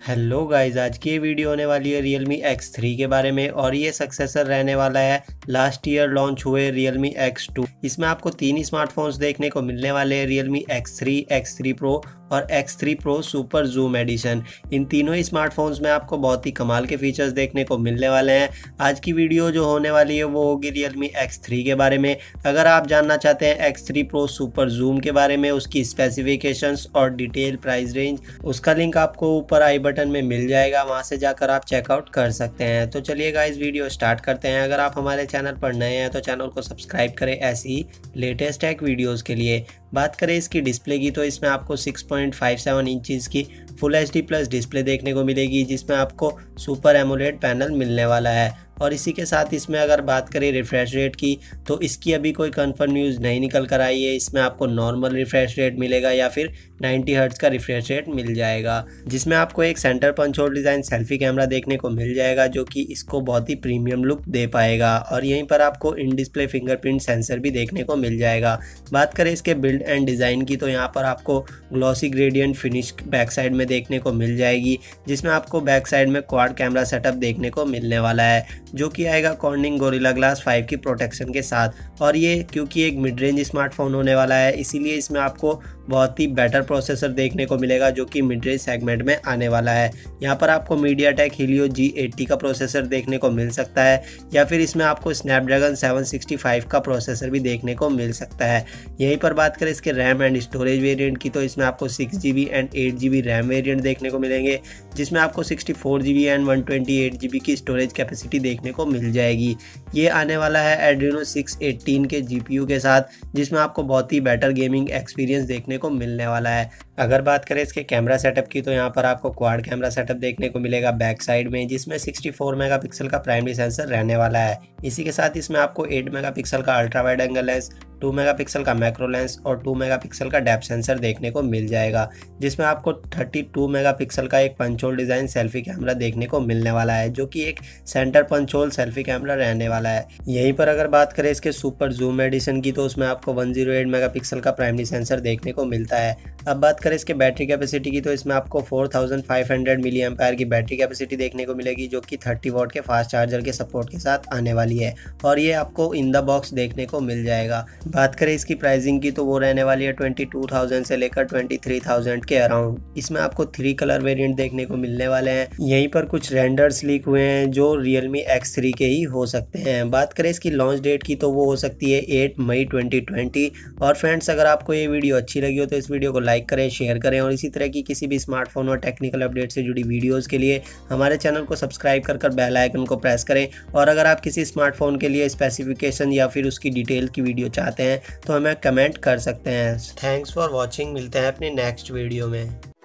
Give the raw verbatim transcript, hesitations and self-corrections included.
Hello guys, आज की ये वीडियो होने वाली है Realme एक्स थ्री के बारे में और ये सक्सेसर रहने वाला है लास्ट ईयर लॉन्च हुए Realme एक्स टू। इसमें आपको तीन स्मार्टफोन्स देखने को मिलने वाले हैं, Realme X three, X three pro और X three pro super zoom edition. इन तीनों ही स्मार्टफोन्स में आपको बहुत ही कमाल के फीचर्स देखने को मिलने वाले हैं। आज की वीडियो जो होने वाली है वो होगी Realme एक्स थ्री के बारे में। अगर आप जानना चाहते हैं X three pro super zoom के बारे में, उसकी स्पेसिफिकेशंस और डिटेल प्राइस रेंज, उसका लिंक आपको ऊपर आई बटन में मिल जाएगा, वहां से जाकर आप चेकआउट कर सकते हैं। तो चलिए गाइस, वीडियो स्टार्ट करते हैं। अगर आप हमारे चैनल पर नए हैं तो चैनल को सब्सक्राइब करें ऐसी लेटेस्ट टेक वीडियोस के लिए। बात करें इसकी डिस्प्ले की तो इसमें आपको six point five seven inches की full H D plus display देखने को मिलेगी, जिसमें आपको सुपर एमोलेड पैनल मिलने वाला है। और इसी के साथ इसमें अगर बात करें रिफ्रेश रेट की तो इसकी अभी कोई कंफर्म न्यूज़ नहीं निकल कर आई है। इसमें आपको नॉर्मल रिफ्रेश रेट मिलेगा या फिर नाइंटी हर्ट्ज का रिफ्रेश रेट मिल जाएगा, जिसमें आपको एक centre punch hole design selfie camera देखने को मिल जाएगा, जो कि इसको बहुत ही प्रीमियम लुक दे पाएगा। और यहीं पर आपको इन डिस्प्ले फिंगरप्रिंट सेंसर भी देखने को मिल जाएगा। बात करें इसके बिल्ड एंड डिज़ाइन की तो यहाँ पर आपको glossy gradient finish back side में देखने को मिल जाएगी, जिसमें आपको बैक साइड में क्वाड कैमरा सेटअप देखने को मिलने वाला है, जो कि आएगा कॉर्निंग गोरिल्ला ग्लास फाइव की प्रोटेक्शन के साथ। और ये क्योंकि एक मिड रेंज स्मार्टफोन होने वाला है, इसीलिए इसमें आपको बहुत ही बेटर प्रोसेसर देखने को मिलेगा, जो कि मिड रेंज सेगमेंट में आने वाला है। यहाँ पर आपको मीडियाटेक हीलियो जी एट्टी का प्रोसेसर देखने को मिल सकता है, या फिर इसमें आपको स्नैपड्रैगन सेवन सिक्सटी फाइव का प्रोसेसर भी देखने को मिल सकता है। यहीं पर बात करें इसके रैम एंड स्टोरेज वेरिएंट की तो इसमें आपको six G B and eight G B RAM variant देखने को मिलेंगे, जिसमें आपको sixty four G B and one twenty eight G B की स्टोरेज कैपेसिटी देखने को मिल जाएगी। ये आने वाला है एड्रीनो सिक्स एटीन के जी पी यू के साथ, जिसमें आपको बहुत ही बेटर गेमिंग एक्सपीरियंस देखने को मिलने वाला है। अगर बात करें इसके कैमरा सेटअप की तो यहाँ पर आपको क्वाड कैमरा सेटअप देखने को मिलेगा बैक साइड में, जिसमें सिक्सटी फोर मेगापिक्सल का प्राइमरी सेंसर रहने वाला है। इसी के साथ इसमें आपको एट मेगापिक्सल का ultra wide angle lens, two megapixel का मैक्रो लेंस और टू मेगापिक्सल का डेप्थ सेंसर देखने को मिल जाएगा, जिसमें आपको थर्टी टू मेगापिक्सल का एक punch hole design selfie camera देखने को मिलने वाला है, जो कि एक centre punch hole selfie camera रहने वाला है। यहीं पर अगर बात करें इसके सुपर जूम एडिशन की तो उसमें आपको वन जीरो एट मेगापिक्सल का प्राइमरी सेंसर देखने को मिलता है। अब बात करें इसके बैटरी कैपेसिटी की तो इसमें आपको four thousand five hundred milli ampere की बैटरी कैपेसिटी देखने को मिलेगी, जो कि थर्टी वॉट के फास्ट चार्जर के सपोर्ट के साथ आने वाली है, और ये आपको इन द बॉक्स देखने को मिल जाएगा। बात करें इसकी प्राइसिंग की तो वो रहने वाली है ट्वेंटी टू थाउजेंड से लेकर ट्वेंटी थ्री थाउजेंड के अराउंड। इसमें आपको थ्री कलर वेरिएंट देखने को मिलने वाले हैं। यहीं पर कुछ रेंडर्स लीक हुए हैं जो Realme एक्स थ्री के ही हो सकते हैं। बात करें इसकी लॉन्च डेट की तो वो हो सकती है एट मई ट्वेंटी ट्वेंटी। और फ्रेंड्स, अगर आपको ये वीडियो अच्छी लगी हो तो इस वीडियो को लाइक करें, शेयर करें, और इसी तरह की किसी भी स्मार्टफोन और टेक्निकल अपडेट से जुड़ी वीडियोज़ के लिए हमारे चैनल को सब्सक्राइब कर कर बेल आइकन को प्रेस करें। और अगर आप किसी स्मार्टफोन के लिए स्पेसिफिकेशन या फिर उसकी डिटेल की वीडियो चाहते हैं तो हमें कमेंट कर सकते हैं। Thanks for watching. मिलते हैं अपने नेक्स्ट वीडियो में।